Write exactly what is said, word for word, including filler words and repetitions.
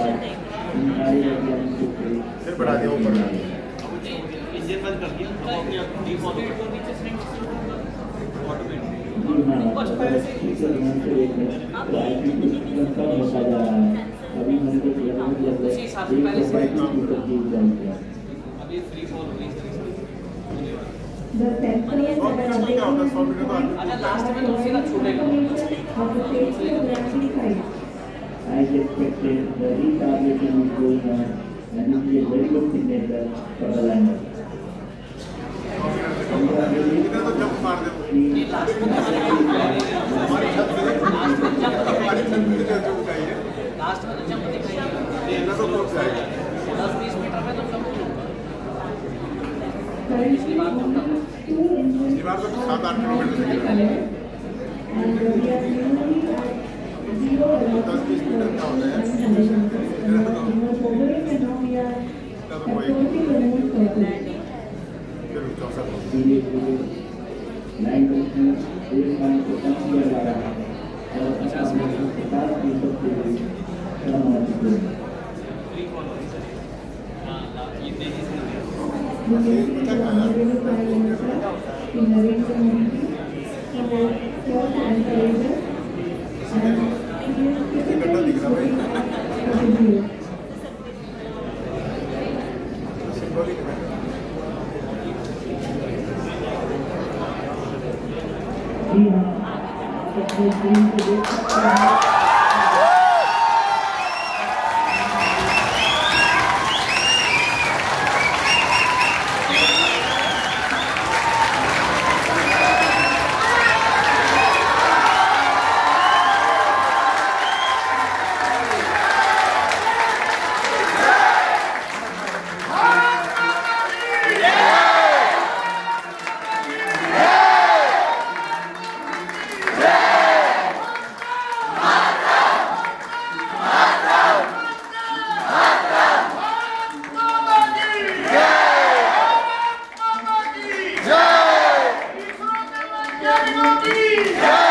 फिर बढ़ा दिया ऊपर इंजन बंद कर दिया तो अपने आप डिफॉल्ट को नीचे सेटिंग से ऑटोमेटिक कुछ पहले से अभी मैंने तो किया उसी हिसाब से पहले से अभी फ्री फॉल हो गई अच्छा लास्ट में तो सीधा छूटेगा I expected the retargeting is going on and it is a very good signature for the lander. इधर तो जंप मार दे ये लास्ट में हमारी छत पे हमारी छत पे जो जंप चाहिए लास्ट में तो जंप दिखाई ये ना तो क्लोज आएगा दस बीस मीटर में तो जंप होगा पिछली बार तो पिछली बार तो सात आठ किलोमीटर से गिरा दस बीस मीटर का होता है तो कोई फिर चौसठ लाइन को एक पानी को कम किया जा रहा है और पचास मीटर पचास मीटर के लिए कम हो चुके हैं फ्री फॉल हो गई हां ये तेजी से गड्ढा दिख रहा भाई सिंबॉलिक है जी हाँ अपने स्क्रीन पे देख सकते हैं Yeah!